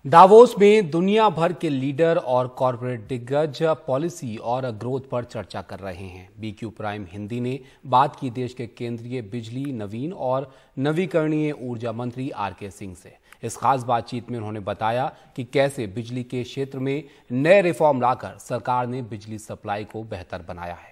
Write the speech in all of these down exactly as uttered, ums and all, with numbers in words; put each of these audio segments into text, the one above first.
Davos में दुनिया भर के लीडर और कॉरपोरेट दिग्गज पॉलिसी और ग्रोथ पर चर्चा कर रहे हैं। बीक्यू प्राइम हिंदी ने बात की देश के केंद्रीय बिजली, नवीन और नवीकरणीय ऊर्जा मंत्री आर के सिंह से। इस खास बातचीत में उन्होंने बताया कि कैसे बिजली के क्षेत्र में नए रिफॉर्म लाकर सरकार ने बिजली सप्लाई को बेहतर बनाया है।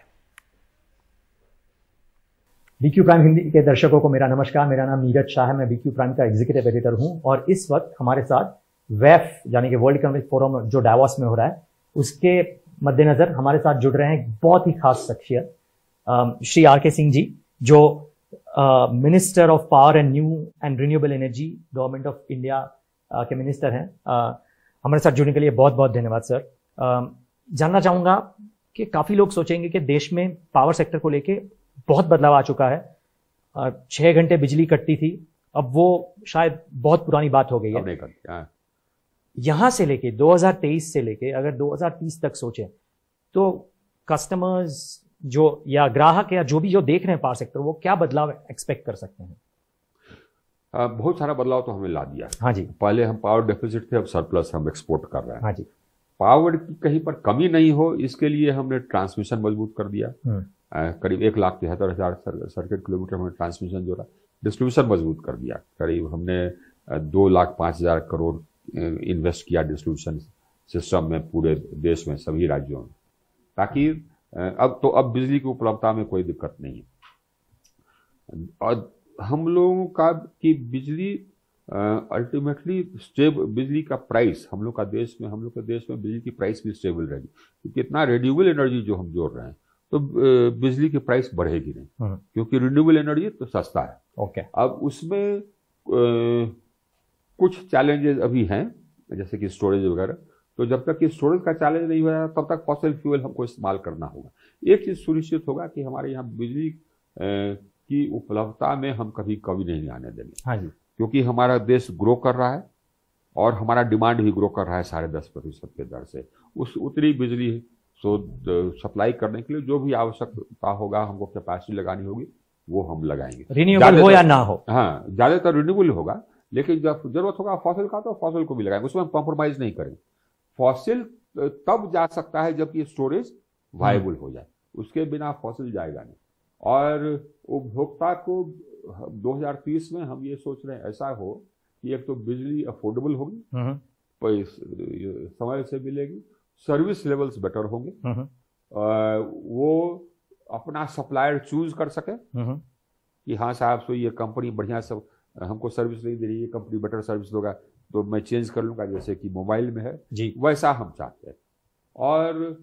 बीक्यू प्राइम हिंदी के दर्शकों को मेरा नमस्कार। मेरा नाम नीरज शाह है। मैं बीक्यू प्राइम का एग्जीक्यूटिव एडिटर हूं और इस वक्त हमारे साथ वेफ यानी कि वर्ल्ड इकोनॉमिक फोरम जो डावोस में हो रहा है उसके मद्देनजर हमारे साथ जुड़ रहे हैं एक बहुत ही खास शख्सियत श्री आर के सिंह जी, जो minister of power and new and renewable energy government of India के मिनिस्टर हैं। uh, हमारे साथ जुड़ने के लिए बहुत बहुत धन्यवाद सर। uh, जानना चाहूंगा कि काफी लोग सोचेंगे कि देश में पावर सेक्टर को लेके बहुत बदलाव आ चुका है। uh, छह घंटे बिजली कटती थी, अब वो शायद बहुत पुरानी बात हो गई है। यहां से लेके दो हज़ार तेईस से लेके अगर दो हज़ार तीस तक सोचें तो कस्टमर्स जो या ग्राहक या जो भी जो देख रहे हैं पावर सेक्टर, वो क्या बदलाव एक्सपेक्ट कर सकते हैं? आ, बहुत सारा बदलाव तो हमने ला दिया। हाँ जी। पहले हम पावर डेफिसिट थे, अब सरप्लस हम एक्सपोर्ट कर रहे हैं। हाँ जी। पावर की कहीं पर कमी नहीं हो इसके लिए हमने ट्रांसमिशन मजबूत कर दिया। आ, करीब एक लाख तिहत्तर हजार सर्किट किलोमीटर हमने ट्रांसमिशन जोड़ा। डिस्ट्रीब्यूशन मजबूत कर दिया। करीब हमने दो लाख पांच हजार करोड़ इन्वेस्ट किया डिस्ट्रीब्यूशन सिस्टम में पूरे देश में सभी राज्यों में, ताकि अब तो अब बिजली की उपलब्धता में कोई दिक्कत नहीं है। और हम लोगों का कि बिजली अल्टीमेटली स्टेबल, बिजली का प्राइस हम लोग का देश में हम लोग के देश में बिजली की प्राइस भी स्टेबल रहेगी, क्योंकि इतना रिन्यूएबल एनर्जी जो हम जोड़ रहे हैं तो बिजली की प्राइस बढ़ेगी नहीं, क्योंकि रिन्यूएबल एनर्जी तो सस्ता है। ओके। अब उसमें आ, कुछ चैलेंजेस अभी हैं, जैसे कि स्टोरेज वगैरह। तो जब तक कि स्टोरेज का चैलेंज नहीं होगा तब तक फॉसिल फ्यूल हमको इस्तेमाल करना होगा। एक चीज सुनिश्चित होगा कि हमारे यहाँ बिजली की उपलब्धता में हम कभी कमी नहीं आने देंगे। हाँ जी। क्योंकि हमारा देश ग्रो कर रहा है और हमारा डिमांड भी ग्रो कर रहा है साढ़े दस प्रतिशत के दर से। उस उतनी बिजली सो सप्लाई करने के लिए जो भी आवश्यकता होगा, हमको कैपेसिटी लगानी होगी, वो हम लगाएंगे। रिन्यूएबल हो या ना हो। हाँ, ज्यादातर रिन्यूएबल होगा, लेकिन जब जरूरत होगा फॉसिल का तो फॉसिल को भी लगाएंगे, उसमें हम कॉम्प्रोमाइज नहीं करेंगे। फॉसिल तब जा सकता है जबकि स्टोरेज वायबल हो जाए, उसके बिना फॉसिल जाएगा नहीं। और उपभोक्ता को दो हज़ार तीस में हम ये सोच रहे हैं ऐसा हो कि एक तो बिजली अफोर्डेबल होगी, समय से मिलेगी, सर्विस लेवल्स बेटर होंगे, वो अपना सप्लायर चूज कर सके कि हाँ साहब सो ये कंपनी बढ़िया सब हमको सर्विस नहीं दे रही, ये कंपनी बेटर सर्विस दोगा तो मैं चेंज कर लूंगा, जैसे कि मोबाइल में है जी, वैसा हम चाहते हैं। और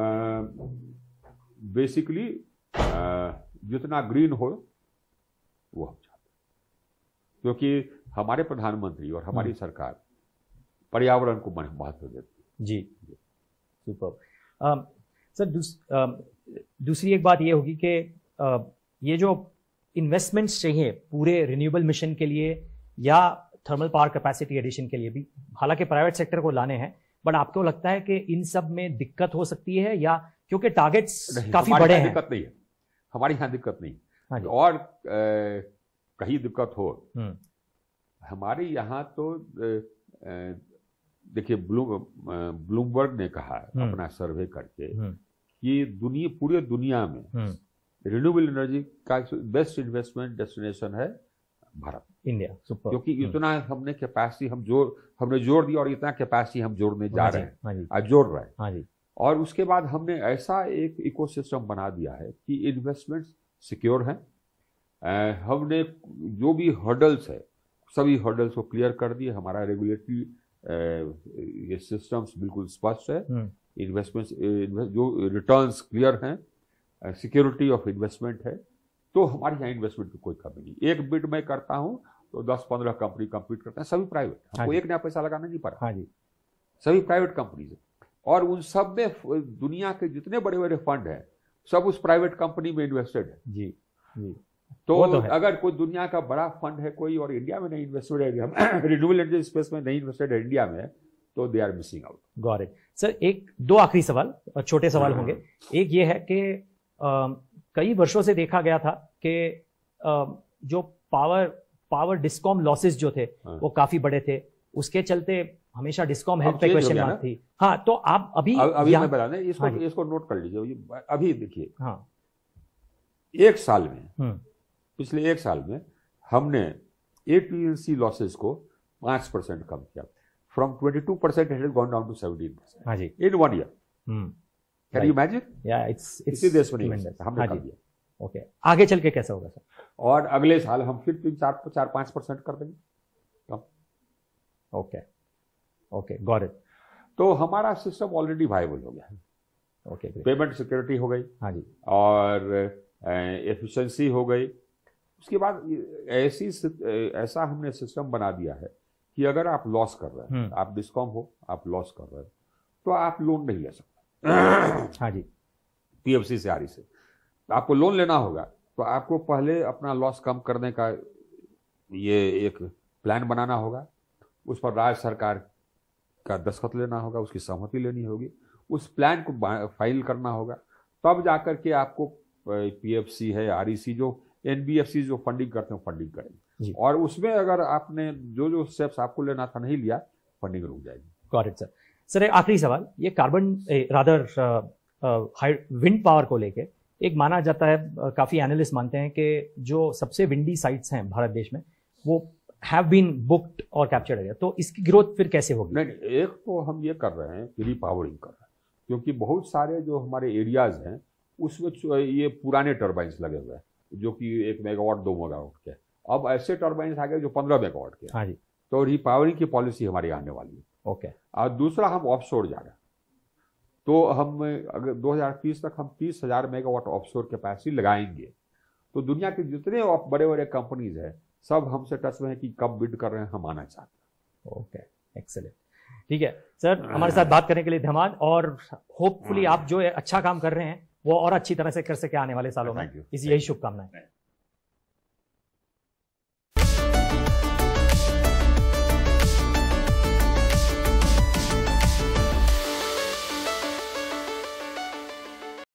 बेसिकली जितना ग्रीन हो वो हम चाहते हैं, क्योंकि हमारे प्रधानमंत्री और हमारी सरकार पर्यावरण को महत्व देती है। जी, जी। सुपर। सर दूस, आ, दूसरी एक बात ये होगी कि आ, ये जो इन्वेस्टमेंट्स चाहिए पूरे रिन्यूएबल मिशन के लिए या थर्मल पावर कैपेसिटी एडिशन के लिए भी, हालांकि प्राइवेट सेक्टर को लाने हैं, बट आपको लगता है कि इन सब में दिक्कत हो सकती है या क्योंकि टारगेट्स काफी बड़े हैं? दिक्कत नहीं है, हमारे यहाँ दिक्कत नहीं। हाँ, और आ, कहीं दिक्कत हो हमारे यहाँ तो देखिए, ब्लूमबर्ग ने कहा अपना सर्वे करके कि दुनिया पूरे दुनिया में रिन्यूएबल एनर्जी का बेस्ट इन्वेस्टमेंट डेस्टिनेशन है भारत, इंडिया। सुपर। क्योंकि इतना हमने कैपेसिटी हम जोड़ हमने जोड़ दिया और इतना कैपेसिटी हम जोड़ने जा रहे हैं, आज जोड़ रहे हैं। हाँ जी। और उसके बाद हमने ऐसा एक इकोसिस्टम बना दिया है कि इन्वेस्टमेंट सिक्योर हैं। हमने जो भी हर्डल्स है सभी हर्डल्स को क्लियर कर दिए। हमारा रेगुलेटरी ये सिस्टम्स बिल्कुल स्पष्ट है। इन्वेस्टमेंट जो रिटर्न्स क्लियर हैं, सिक्योरिटी ऑफ इन्वेस्टमेंट है, तो हमारे यहाँ इन्वेस्टमेंट की कोई कमी नहीं। एक बिड मैं करता हूँ तो दस पंद्रह कंपनी कंपीट करते हैं, सभी प्राइवेट, हमको एक नया पैसा लगाना नहीं पड़ा। हाँ जी। सभी प्राइवेट कंपनीज है और उन सब में दुनिया के जितने बड़े बड़े फंड हैं सब उस प्राइवेट कंपनी में इन्वेस्टेड है। जी जी। तो, तो अगर कोई दुनिया का बड़ा फंड है कोई और इंडिया में नहीं इन्वेस्टेड है, हम रिन्यूएबल एनर्जी स्पेस में नहीं इन्वेस्टेड है इंडिया में, तो they are missing out. Got it. Sir एक दो आखिरी सवाल, छोटे सवाल होंगे। एक ये है कि कई वर्षों से देखा गया था कि जो पावर पावर डिस्कॉम लॉसेस जो थे वो काफी बड़े थे, उसके चलते हमेशा डिस्कॉम हेल्थ अब पे change हो क्वेश्चन गया मार्क ना? थी। हाँ, तो आप अभी अब- अभी यहाँ- मैं बता दें इसको हाँ जी। इसको नोट कर लीजिए। ये अभी देखिए हाँ, एक साल में, हम्म, पिछले एक साल में हमने एपीएलसी लॉसेस को पांच परसेंट कम किया। From twenty two percent it has gone down to seventeen percent हाँ जी, in one year. Hmm, can you imagine? या इट्स इट्स इसी देश में नहीं हो सकता, हमने हाँ कर जी, दिया। ओके, आगे चल के कैसा होगा सर? और अगले साल हम फिर तीन चार चार पांच परसेंट कर देंगे कम। Okay, okay, got it. तो हमारा सिस्टम ऑलरेडी वायबल हो गया है। Okay, great. पेमेंट सिक्योरिटी हो गई हाँ जी, और एफिशिएंसी हो गई। उसके बाद ऐसी ऐसा हमने सिस्टम बना दिया है कि अगर आप लॉस कर रहे हैं, हम्म। आप डिस्कॉम हो, आप लॉस कर रहे हैं, तो आप लोन नहीं ले सकते हाँ जी, पीएफसी से आरई से। आपको लोन लेना होगा तो आपको पहले अपना लॉस कम करने का ये एक प्लान बनाना होगा, उस पर राज्य सरकार का दस्तखत लेना होगा, उसकी सहमति लेनी होगी, उस प्लान को फाइल करना होगा, तब जाकर के आपको पीएफसी है, आरईसी जो एनबीएफसी जो फंडिंग करते हैं फंडिंग करेंगे। और उसमें अगर आपने जो जो स्टेप्स आपको लेना था नहीं लिया, फंडिंग रुक जाएगी। Got it sir. सर एक आखिरी सवाल, ये कार्बन रादर विंड पावर को लेके एक माना जाता है, uh, काफी एनालिस्ट मानते हैं कि जो सबसे विंडी साइट्स हैं भारत देश में वो हैव बीन बुक्ड और कैप्चर्ड एरिया, तो इसकी ग्रोथ फिर कैसे होगी? नहीं, एक तो हम ये कर रहे हैं रिपावरिंग कर रहे हैं, क्योंकि बहुत सारे जो हमारे एरियाज हैं उसमें ये पुराने टर्बाइंस लगे हुए हैं जो कि एक मेगावाट दो मेगावाट के। अब ऐसे टर्बाइंस आ गए जो पंद्रह मेगावाट के। हाँ जी, तो रिपावरिंग की पॉलिसी हमारी आने वाली है। ओके। और दूसरा हम ऑफशोर जा रहे हैं, तो हम अगर दो हज़ार तीस तक हम तीस हजार मेगावाट ऑफशोर कैपेसिटी लगाएंगे। तो दुनिया के जितने बड़े बड़े कंपनीज हैं सब हमसे टच में है कि कब बिड कर रहे हैं, हम आना चाहते हैं। Okay, excellent. ठीक है सर, हमारे साथ बात करने के लिए धन्यवाद, और होपफुली आप जो अच्छा काम कर रहे हैं वो और अच्छी तरह से कर सके आने वाले सालों में, इस यही शुभकामनाएं।